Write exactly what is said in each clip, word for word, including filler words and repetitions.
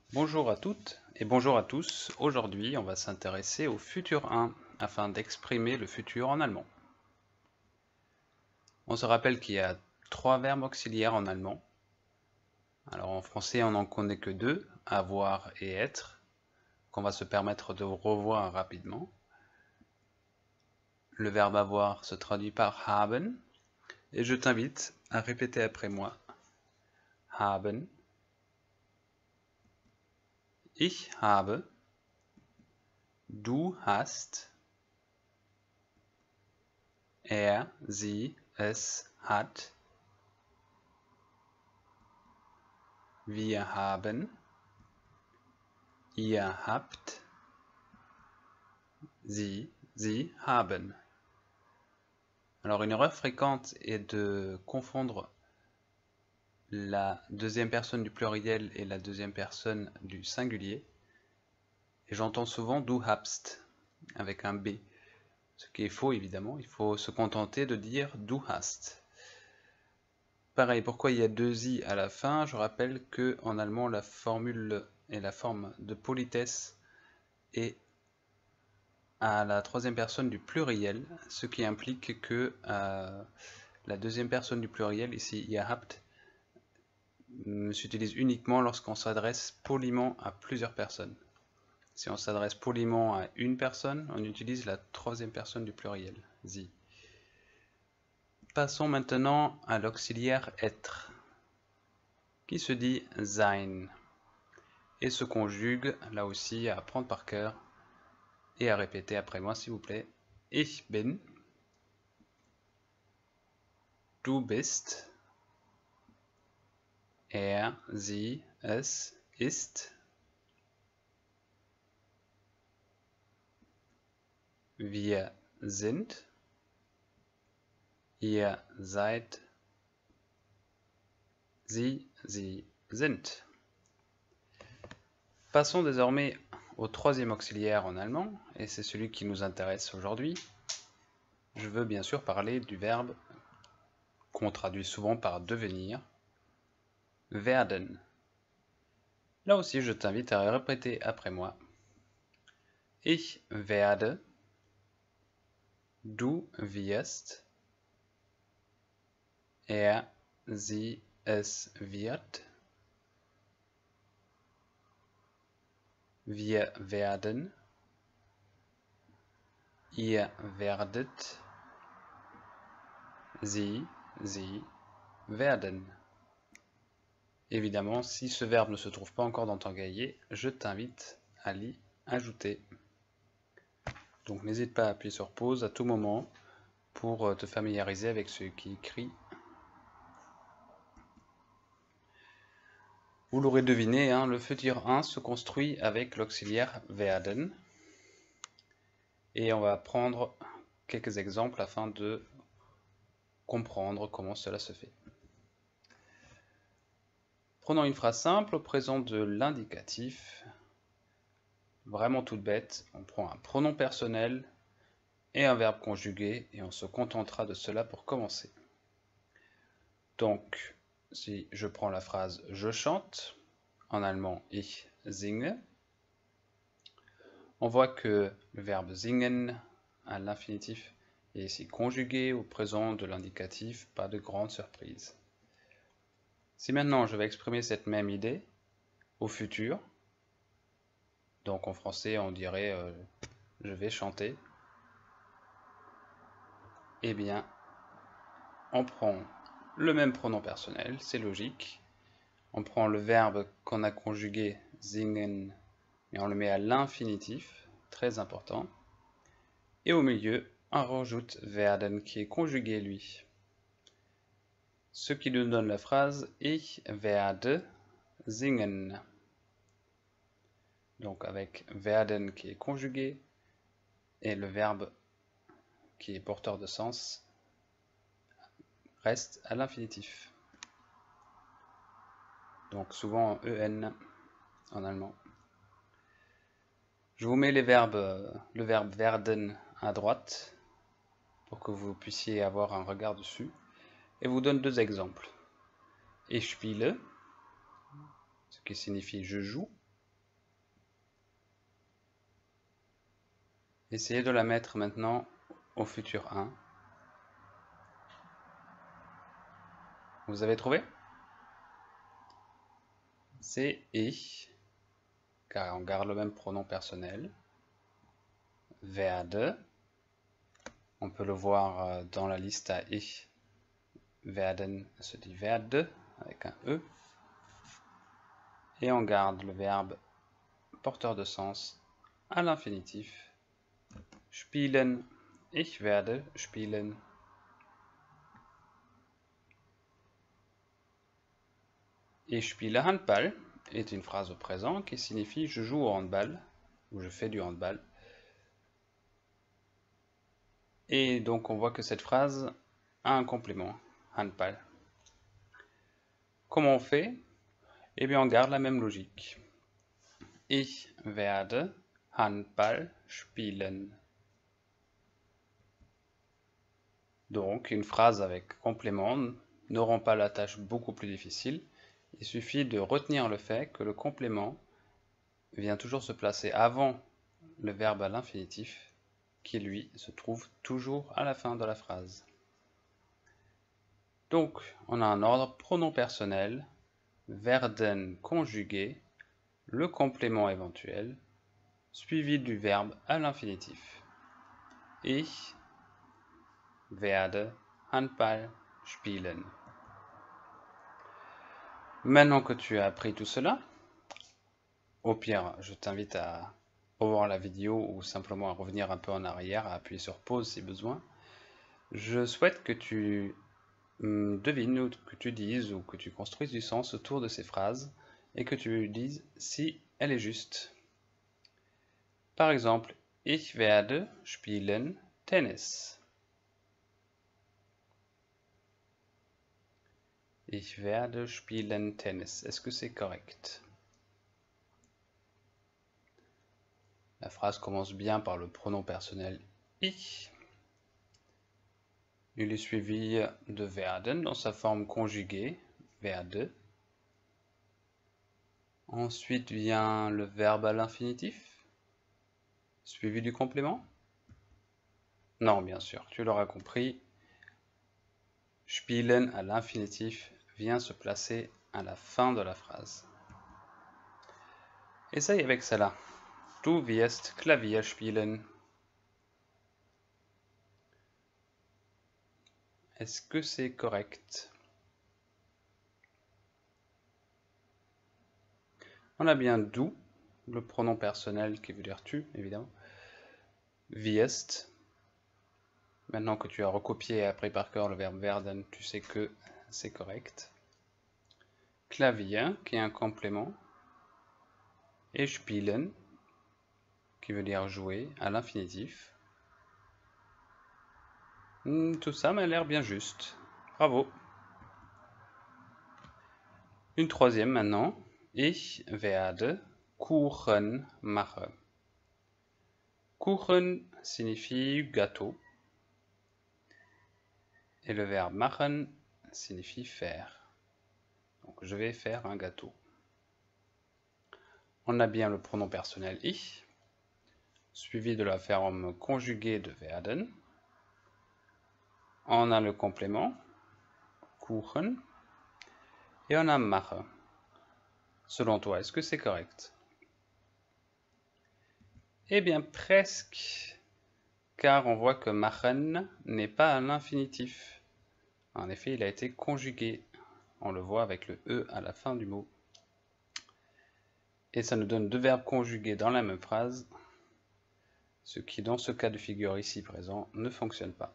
Bonjour à toutes et bonjour à tous. Aujourd'hui, on va s'intéresser au futur un afin d'exprimer le futur en allemand. On se rappelle qu'il y a trois verbes auxiliaires en allemand. Alors en français, on n'en connaît que deux, avoir et être, qu'on va se permettre de revoir rapidement. Le verbe avoir se traduit par haben et je t'invite à répéter après moi. Haben. Ich habe. Du hast. Er, sie, es hat. Wir haben. Ihr habt. Sie, sie haben. Alors une erreur fréquente est de confondre la deuxième personne du pluriel et la deuxième personne du singulier. Et j'entends souvent du habst avec un B. Ce qui est faux évidemment, il faut se contenter de dire du hast. Pareil, pourquoi il y a deux i à la fin? Je rappelle que en allemand la formule et la forme de politesse est à la troisième personne du pluriel, ce qui implique que euh, la deuxième personne du pluriel, ici ihr habt, s'utilise uniquement lorsqu'on s'adresse poliment à plusieurs personnes. Si on s'adresse poliment à une personne, on utilise la troisième personne du pluriel, sie. Passons maintenant à l'auxiliaire être, qui se dit sein, et se conjugue là aussi à apprendre par cœur et à répéter après moi s'il vous plaît. Ich bin, du bist, er, sie, es ist, wir sind, ihr seid, sie, sie sind. Passons désormais au troisième auxiliaire en allemand, et c'est celui qui nous intéresse aujourd'hui. Je veux bien sûr parler du verbe qu'on traduit souvent par devenir, werden. Là aussi, je t'invite à répéter après moi. Ich werde, du wirst, er, sie, es wird, wir werden, ihr werdet, sie, sie werden. Évidemment, si ce verbe ne se trouve pas encore dans ton cahier, je t'invite à l'y ajouter. Donc n'hésite pas à appuyer sur pause à tout moment pour te familiariser avec ce qui est écrit. Vous l'aurez deviné, hein, le futur un se construit avec l'auxiliaire werden. Et on va prendre quelques exemples afin de comprendre comment cela se fait. Prenons une phrase simple au présent de l'indicatif. Vraiment toute bête, on prend un pronom personnel et un verbe conjugué et on se contentera de cela pour commencer. Donc, si je prends la phrase « je chante », en allemand « ich singe », on voit que le verbe singen à l'infinitif est ici conjugué au présent de l'indicatif, pas de grande surprise. Si maintenant je vais exprimer cette même idée au futur, donc en français on dirait euh, je vais chanter, eh bien on prend le même pronom personnel, c'est logique, on prend le verbe qu'on a conjugué singen et on le met à l'infinitif, très important, et au milieu on rajoute werden qui est conjugué lui. Ce qui nous donne la phrase Ich werde singen. Donc avec werden qui est conjugué et le verbe qui est porteur de sens reste à l'infinitif. Donc souvent en en allemand. Je vous mets les verbes, le verbe werden à droite pour que vous puissiez avoir un regard dessus. Et vous donne deux exemples. Ich spiele, ce qui signifie je joue, Essayez de la mettre maintenant au futur un. Vous avez trouvé? C'est ich, car on garde le même pronom personnel. Werde. On peut le voir dans la liste à ich. Werden se dit werde avec un E. Et on garde le verbe porteur de sens à l'infinitif. Spielen. Ich werde spielen. Ich spiele Handball est une phrase au présent qui signifie je joue au handball ou je fais du handball. Et donc on voit que cette phrase a un complément, Handball. Comment on fait? Eh bien on garde la même logique. Ich werde Handball spielen. Donc une phrase avec complément ne rend pas la tâche beaucoup plus difficile. Il suffit de retenir le fait que le complément vient toujours se placer avant le verbe à l'infinitif qui lui se trouve toujours à la fin de la phrase. Donc on a un ordre pronom personnel, werden conjugué, le complément éventuel, suivi du verbe à l'infinitif. Ich werde Handball spielen. Maintenant que tu as appris tout cela, au pire, je t'invite à revoir la vidéo ou simplement à revenir un peu en arrière, à appuyer sur pause si besoin. Je souhaite que tu devines ou que tu dises ou que tu construises du sens autour de ces phrases et que tu dises si elle est juste. Par exemple, ich werde spielen Tennis. Ich werde spielen Tennis. Est-ce que c'est correct? La phrase commence bien par le pronom personnel ich. Il est suivi de werden dans sa forme conjuguée, werde. Ensuite vient le verbe à l'infinitif, suivi du complément. Non, bien sûr, tu l'auras compris. Spielen à l'infinitif vient se placer à la fin de la phrase. Essaye avec celle-là. Du wirst Klavier spielen. Est-ce que c'est correct? On a bien du, le pronom personnel qui veut dire tu, évidemment. Wirst. Maintenant que tu as recopié et appris par cœur le verbe werden, tu sais que c'est correct. Klavier, qui est un complément. Et spielen, qui veut dire jouer, à l'infinitif. Tout ça m'a l'air bien juste. Bravo. Une troisième maintenant. Ich werde Kuchen machen. Kuchen signifie gâteau. Et le verbe machen signifie faire. Donc je vais faire un gâteau. On a bien le pronom personnel ich, suivi de la forme conjuguée de werden. On a le complément, Kuchen, et on a mache. Selon toi, est-ce que c'est correct? Eh bien, presque, car on voit que machen n'est pas à l'infinitif. En effet, il a été conjugué. On le voit avec le E à la fin du mot. Et ça nous donne deux verbes conjugués dans la même phrase, ce qui, dans ce cas de figure ici présent, ne fonctionne pas.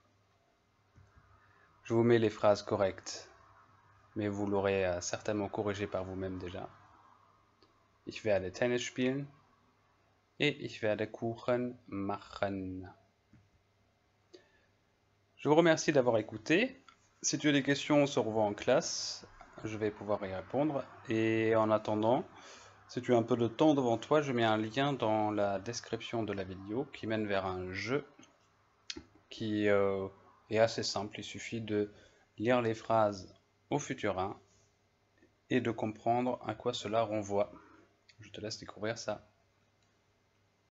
Je vous mets les phrases correctes, mais vous l'aurez certainement corrigé par vous-même déjà. Ich werde Tennis spielen et ich werde Kuchen machen. Je vous remercie d'avoir écouté. Si tu as des questions, on se revoit en classe. Je vais pouvoir y répondre. Et en attendant, si tu as un peu de temps devant toi, je mets un lien dans la description de la vidéo qui mène vers un jeu qui euh, est assez simple. Il suffit de lire les phrases au futur un et de comprendre à quoi cela renvoie. Je te laisse découvrir ça.